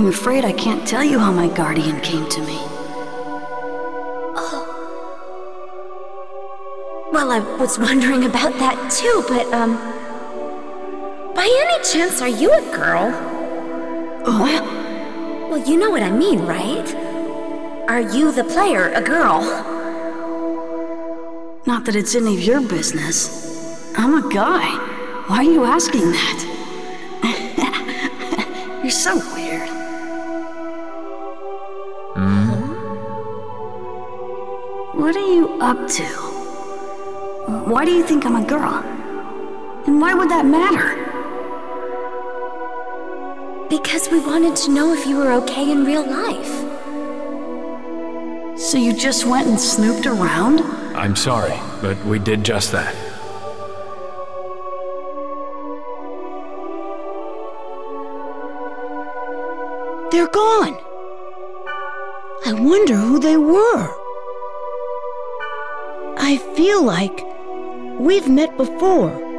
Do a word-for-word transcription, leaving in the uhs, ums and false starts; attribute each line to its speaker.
Speaker 1: I'm afraid I can't tell you how my guardian came to me.
Speaker 2: Oh. Well, I was wondering about that too, but, um... by any chance, are you a girl?
Speaker 1: What?
Speaker 2: Well, you know what I mean, right? Are you, the player, a girl?
Speaker 1: Not that it's any of your business. I'm a guy. Why are you asking that? You're so weird.
Speaker 3: Hmm?
Speaker 1: What are you up to? Why do you think I'm a girl? And why would that matter?
Speaker 2: Because we wanted to know if you were okay in real life.
Speaker 1: So you just went and snooped around?
Speaker 3: I'm sorry, but we did just that.
Speaker 4: They're gone. I wonder who they were. I feel like we've met before.